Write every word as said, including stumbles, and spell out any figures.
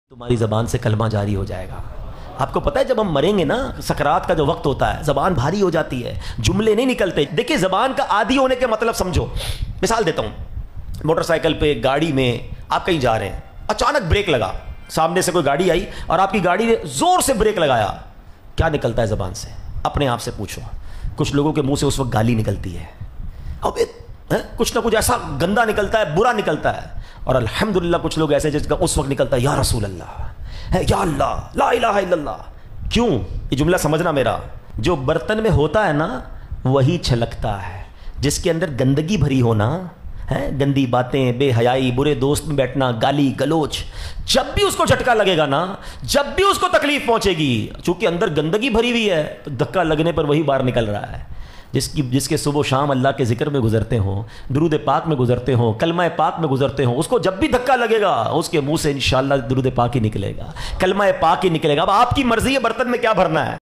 تمہاری زبان سے کلمہ جاری ہو جائے گا۔ آپ کو پتہ ہے جب ہم مریں گے نا، سکرات کا جو وقت ہوتا ہے، زبان بھاری ہو جاتی ہے، جملے نہیں نکلتے۔ دیکھیں زبان کا عادی ہونے کے مطلب سمجھو، مثال دیتا ہوں، موٹر سائیکل پہ، گاڑی میں آپ کہیں جا رہے ہیں، اچانک بریک لگا، سامنے سے کوئی گاڑی آئی اور آپ کی گاڑی نے زور سے بریک لگایا، کیا نکلتا ہے زبان سے؟ اپنے آپ سے پوچھو۔ کچھ لوگوں کے منہ سے اس وقت گالی نکلتی ہے، اب کچھ نہ کچھ ایسا گندا نکلتا ہے، برا نکلتا ہے، اور الحمدللہ کچھ لوگ ایسے جس کا اس وقت نکلتا ہے یا رسول اللہ، ہے یا اللہ، لا الہ الا اللہ۔ کیوں؟ یہ جملہ سمجھنا میرا، جو برتن میں ہوتا ہے نا وہی چھلکتا ہے، جس کے اندر گندگی بھری ہونا ہے، گندی باتیں، بے حیائی، برے دوست میں بیٹھنا، گالی گلوچ، جب بھی اس کو جھٹکا لگے گا نا، جب بھی اس کو تکلیف پہنچے گی، چونکہ اندر گندگی بھری ہوئی ہے تو دھکا لگنے پر وہی باہر نکل رہا ہے۔ جس کی جس کے صبح و شام اللہ کے ذکر میں گزرتے ہوں، درود پاک میں گزرتے ہوں، کلمہ پاک میں گزرتے ہوں، اس کو جب بھی دھکا لگے گا اس کے منہ سے انشاءاللہ درود پاک ہی نکلے گا، کلمہ پاک ہی نکلے گا۔ اب آپ کی مرضی ہے برتن میں کیا بھرنا ہے۔